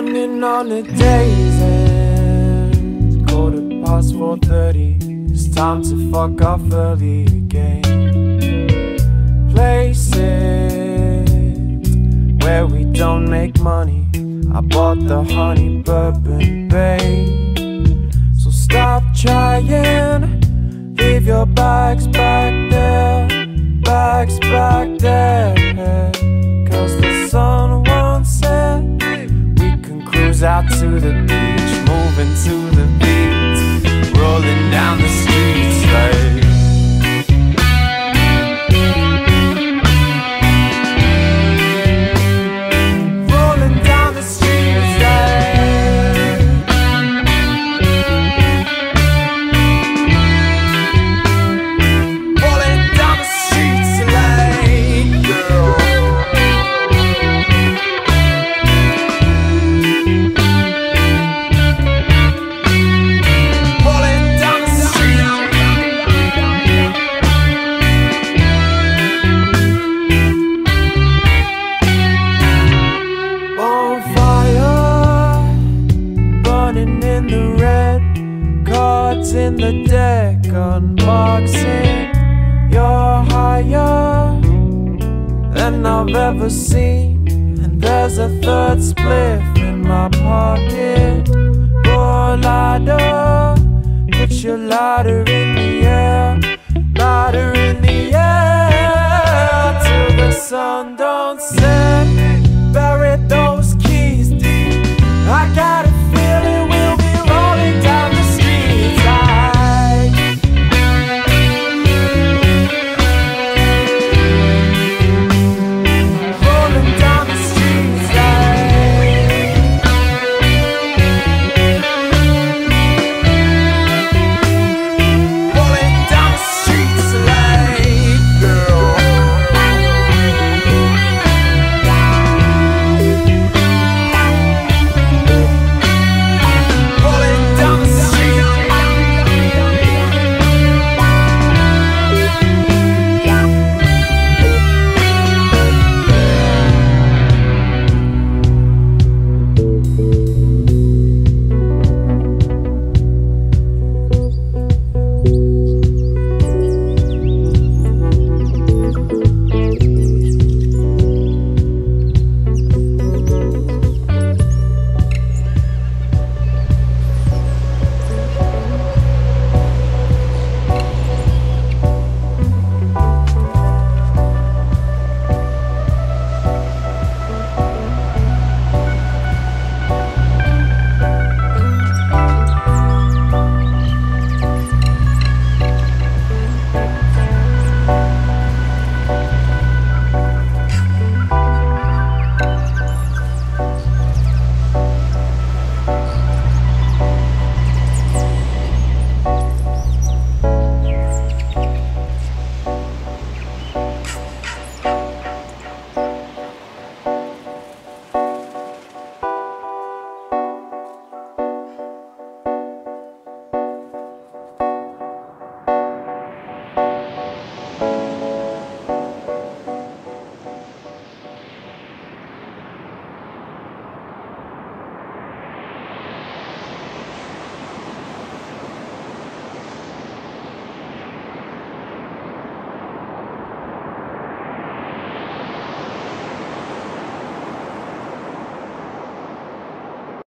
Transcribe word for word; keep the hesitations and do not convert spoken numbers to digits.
Running on the days end, quarter past four thirty. It's time to fuck off early again. Places where we don't make money. I bought the honey bourbon babe. So stop trying, leave your bags back there, bags back there. Cause the sun won't set. We can cruise out to the beach, moving to the beat, rolling down the streets like in the deck, unboxing. You're higher than I've ever seen, and there's a third spliff in my pocket. Roll ladder, put your ladder in